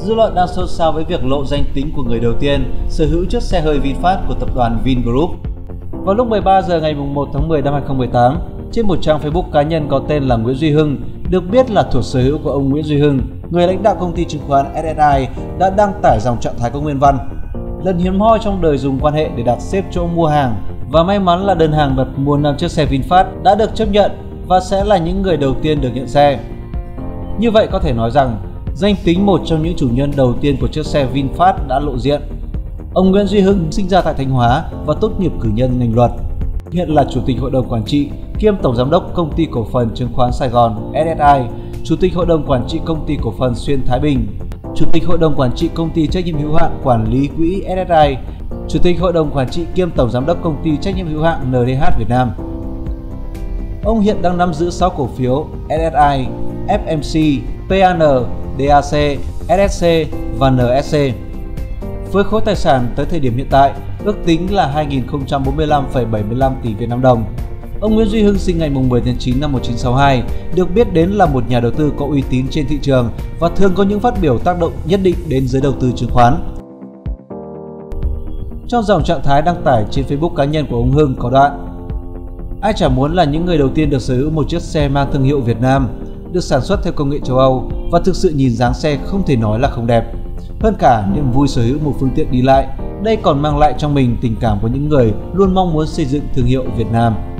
Dư luận đang xôn xao với việc lộ danh tính của người đầu tiên sở hữu chiếc xe hơi VinFast của tập đoàn Vingroup. Vào lúc 13 giờ ngày 1 tháng 10 năm 2018, trên một trang Facebook cá nhân có tên là Nguyễn Duy Hưng, được biết là thuộc sở hữu của ông Nguyễn Duy Hưng, người lãnh đạo công ty chứng khoán SSI, đã đăng tải dòng trạng thái có nguyên văn: lần hiếm hoi trong đời dùng quan hệ để đặt xếp chỗ mua hàng, và may mắn là đơn hàng đặt mua 5 chiếc xe VinFast đã được chấp nhận và sẽ là những người đầu tiên được nhận xe. Như vậy có thể nói rằng danh tính một trong những chủ nhân đầu tiên của chiếc xe VinFast đã lộ diện. Ông Nguyễn Duy Hưng sinh ra tại Thanh Hóa và tốt nghiệp cử nhân ngành luật. Hiện là Chủ tịch Hội đồng Quản trị kiêm Tổng Giám đốc Công ty Cổ phần Chứng khoán Sài Gòn SSI, Chủ tịch Hội đồng Quản trị Công ty Cổ phần Xuyên Thái Bình, Chủ tịch Hội đồng Quản trị Công ty Trách nhiệm hữu hạn Quản lý Quỹ SSI, Chủ tịch Hội đồng Quản trị kiêm Tổng Giám đốc Công ty Trách nhiệm hữu hạn NDH Việt Nam. Ông hiện đang nắm giữ 6 cổ phiếu SSI, FMC, PAN, DAC, SSC và NSC. Với khối tài sản tới thời điểm hiện tại ước tính là 2.045,75 tỷ Việt Nam đồng. Ông Nguyễn Duy Hưng sinh ngày 10 tháng 9 năm 1962, được biết đến là một nhà đầu tư có uy tín trên thị trường và thường có những phát biểu tác động nhất định đến giới đầu tư chứng khoán. Trong dòng trạng thái đăng tải trên Facebook cá nhân của ông Hưng có đoạn: ai chả muốn là những người đầu tiên được sở hữu một chiếc xe mang thương hiệu Việt Nam, được sản xuất theo công nghệ châu Âu và thực sự nhìn dáng xe không thể nói là không đẹp. Hơn cả niềm vui sở hữu một phương tiện đi lại, đây còn mang lại trong mình tình cảm của những người luôn mong muốn xây dựng thương hiệu Việt Nam.